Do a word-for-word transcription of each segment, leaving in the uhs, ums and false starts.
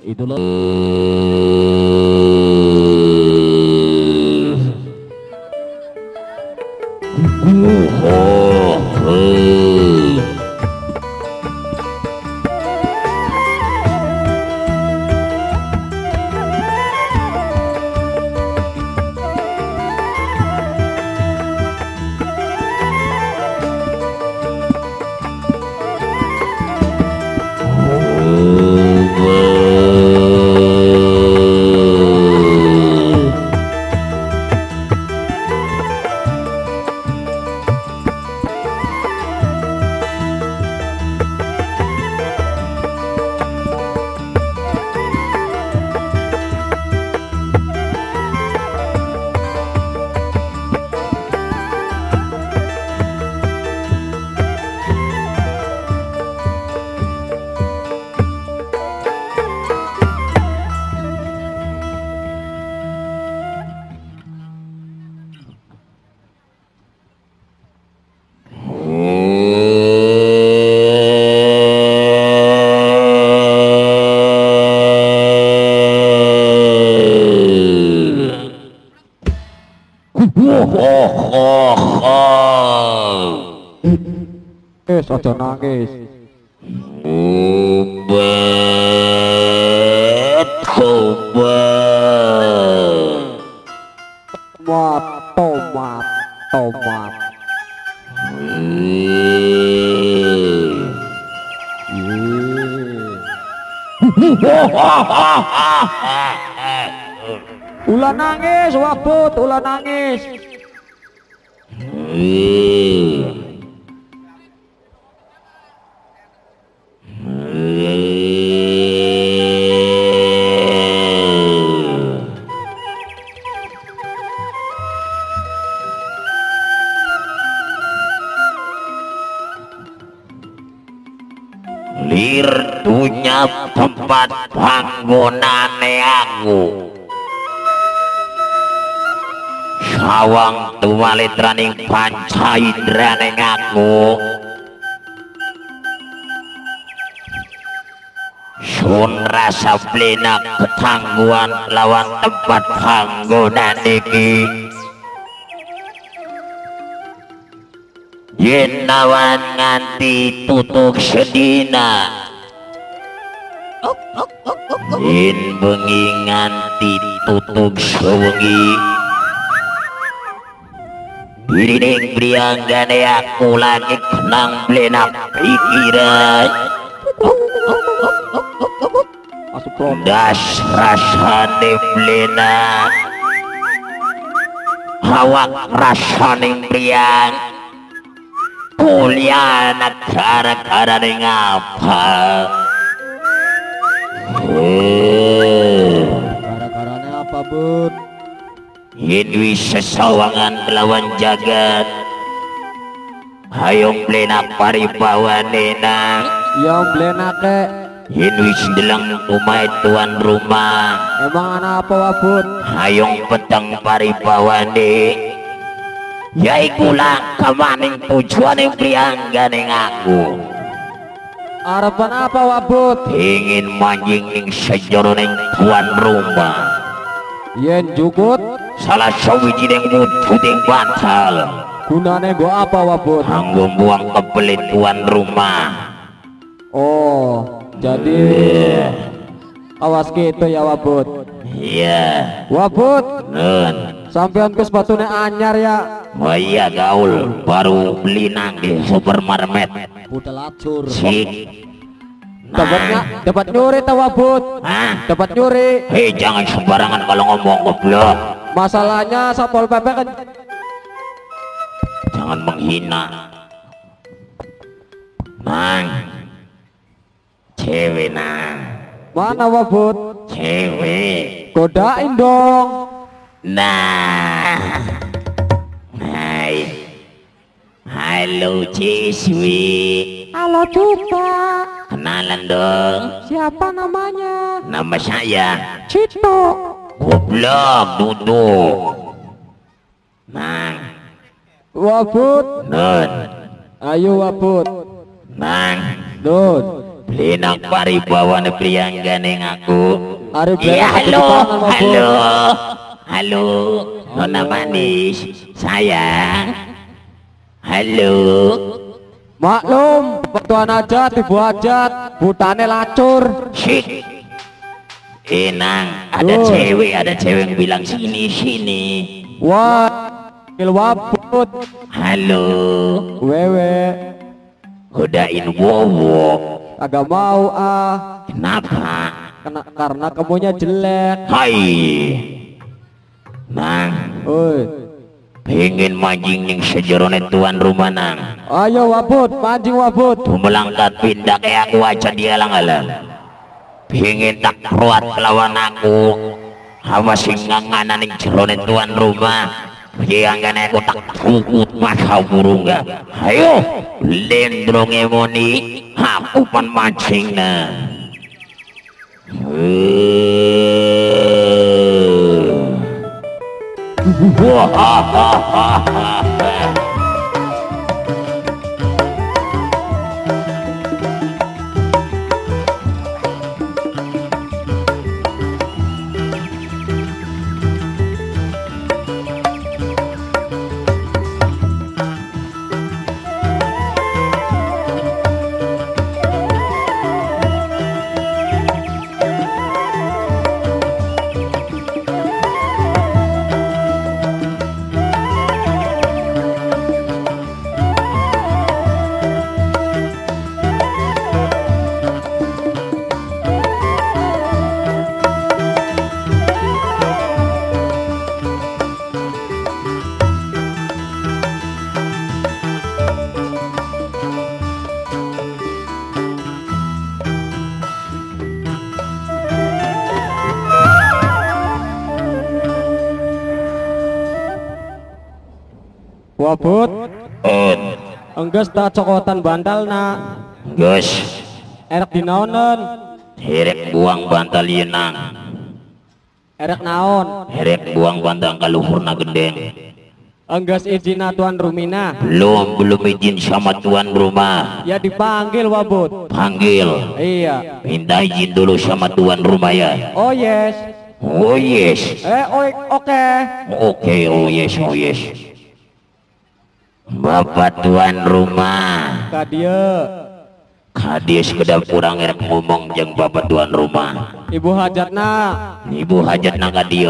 Itulah eh aja nangis. Obat obat Tomat, tomat, tomat. Ulah nangis, wabut, ulah nangis. Lir dunya tempat panggonane aku sawang tuwalitraning panca indraning aku sun rasa plenak ketangguhan lawan tempat panggonan iki yen nawan nganti tutuk sedina yen bengi nganti tutuk sewengi dirining prianggane aku lagi kenang blenak pikiran das rasane blenak awak rasane priang kuliah gara-gara ning apa? Gara-garanya apa, Bud? Yen wis sesawangan kelawan jagat hayong plenak paribawane nang Ya blenake. yen wis ndeleng omahe tuan rumah Emang anak apa, wabut? hayong peteng paribawane yaiku lah kamaning tujuaning priangganing aku Harapan apa, wabut? ingin manjing ning sejeroning tuan rumah Yen jukut salah sawijining wujuding batal gunane gua apa, wabut? kanggo buang kebelit tuan rumah. Oh, jadi awas gitu ya, wabut. Iya Wabut, nun sampean ke sepatunya anyar ya. oh iya gaul baru beli nang di supermarket Udah lacur. sik Dapatnya, dapat nyuri tau, wabut. hah Dapat nyuri. hei jangan sembarangan kalau ngomong goblok Masalahnya Satpol P P kan jangan menghina nang cewek nang mana, wabut? cewek Godain dong. nah hai halo Ciswi Halo juga. kenalan dong Siapa namanya? nama saya Cito. goblok duduk nang Wabut. nun Ayo, wabut. nang Nun. Linang paribawan priyanggane ngaku. Ari Iya, beres halo, tangan, Wabut. halo, halo, nona manis, sayang, halo. Maklum, petuan aja, tibu hajat, butane lacur. Shit, Inang, ada Tuh. cewek, ada cewek yang bilang sini, sini. Wah, kil Wabut. Halo, Wewe, godain wowo. agak mau ah. Kenapa? Kena, karena kamunya jelek. Hai, Nang, Oi, pengen mancing yang sejeronet tuan rumah Nang. ayo Wabut, mancing Wabut. Melangkat pindah kayak aku aja dia lang-alang. Pengen tak kuat lawan aku. Awas singanganan yang jeronet tuan rumah. Yang aku tak kukut masa burung gak. Ayo, lendrong emoni, aku pan mancing nah. Wah, Wabut, on, enggeus tak cokotan bantal na. Gus, Erek dinaonen, herek buang bantal yenang, erek naon. herek buang bantal kaluhurna gendeng. Enggeus izin tuan Rumina. Belum, belum izin sama tuan rumah. Ya dipanggil Wabut. Panggil, Iya. minta izin dulu sama tuan rumah ya. Oh yes. Oh yes, Eh oi, oke. oke, oh yes, oh yes. Bapak tuan rumah, Kadia. kades kedap kurang erek ngomong jeng bapak tuan rumah. Ibu hajatna. Ibu hajat nang kadio.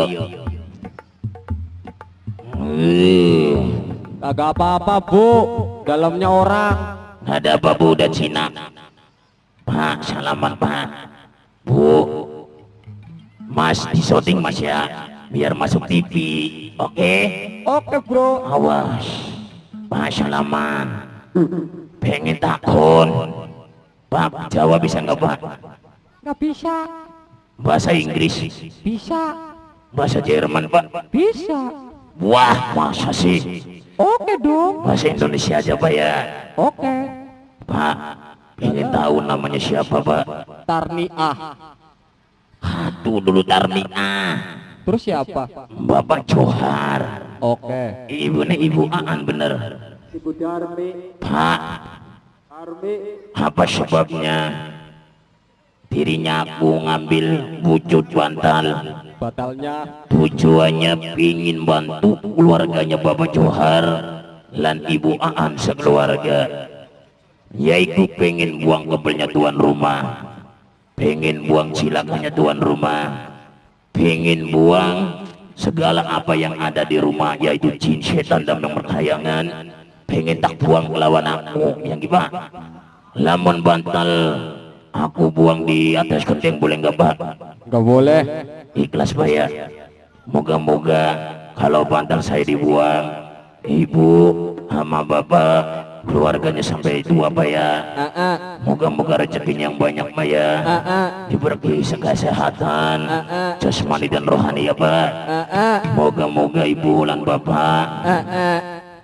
Eh, Kagak apa-apa bu. Dalamnya orang. ada apa bu dan Cina? Pak, salaman pak. Bu, Mas di shooting mas ya, biar masuk T V. Oke? Oke bro. Awas. Pak, salaman. Pengen takon. Pak, Jawa bisa nggak pak? Nggak bisa. Bahasa Inggris, Bisa. bahasa Jerman pak. Bisa. Wah, masa sih? Oke dong. Bahasa Indonesia aja pak ya. Oke. Pak, pengen tahu namanya siapa pak? Tarniah. Aduh, dulu Tarnia. Terus siapa? Bapak Johar. Oke. Ibunya Ibu Aan bener. Ibu Darmi. Pak, Darmi. apa sebabnya dirinya aku ngambil wujud bantal? Batalnya. Tujuannya pingin bantu keluarganya Bapak Johar dan Ibu Aan sekeluarga, yaitu pengen buang kebelnya tuan rumah, pengen buang silakannya tuan rumah, pengen buang segala apa yang ada di rumah, yaitu jin, setan, dan pertayangan, pengen tak buang melawan aku. Yang gimana? Lamun bantal aku buang di atas genteng boleh nggak pak? Nggak boleh. Ikhlas pak ya. Moga-moga kalau bantal saya dibuang, ibu sama bapak keluarganya sampai tua pak ya. Ah, Moga-moga rezekinya yang banyak pak ya. ah, ah, Diberi kesehatan ah, ah, jasmani dan rohani ya pak. ah, ah, Moga-moga ibu dan bapak, ah, ah,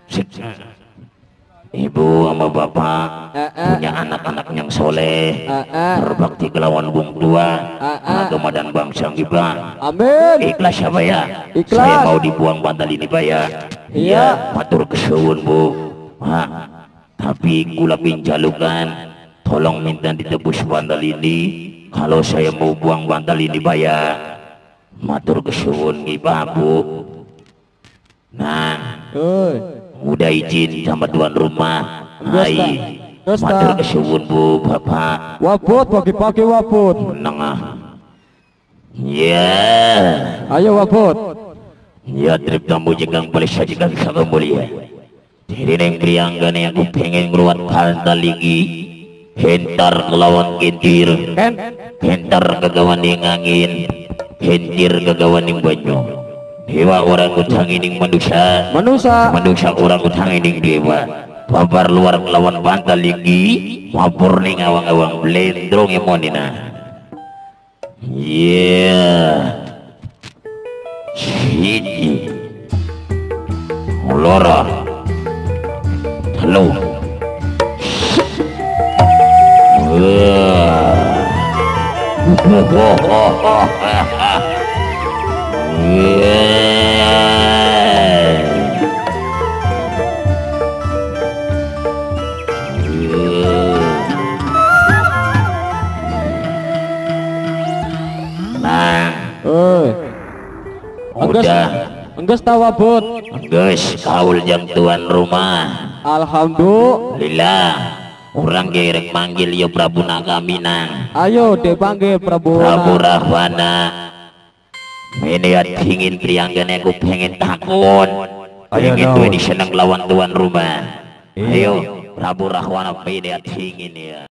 ibu sama bapak ah, ah, punya anak-anak yang soleh, ah, ah. berbakti kelawan bung tua, Ah, ah. agama dan bangsa kita. Amin. Ikhlas ya pak ya. Ikhlas. Saya mau dibuang bantal ini pak ya. Iya. Matur kesuwun bu. Pak, tapi kula pinjalukan tolong minta ditebus bantal ini. Kalau saya mau buang bantal ini bayar. Matur kesuwun Ki Babu. Nah, Oi. udah izin sama tuan rumah. Geus, Ta. Hai, Geus, Ta. matur kesuwun Bu Bapak. Waput pagi-pagi waput. Menang ah. Ya, Ayo waput. ya trip kamu jegang boleh saja jegang sama mulia. Jadi neng prianggane aku pengen ngeluat bantal lagi. Hentar ngelawan kentir. Ken. Hentar kagawan yang angin. Hentir kagawan yang banyu. Dewa orang utang ini manusia. Manusia. Manusia orang utang ini dewa. Babar luar ngelawan bantal lagi. Mabur ning awang-awang blendrong emonina. Yeah. Sini. Lora. Halo. Nah, Oi. Enggeus. udah. Enggeus ta waput. Guys, kaul jam tuan rumah. Alhamdulillah. Lila, orang gerek manggil ya Prabu Nagaminang. Ayo dipanggil Prabu. Prabu Rahwana. Meniat ingin prianggane aku pengen takut. Ayo Pengen dong. tuh ini senang lawan tuan rumah. Iya. Ayo, Prabu Rahwana meniat ingin ya.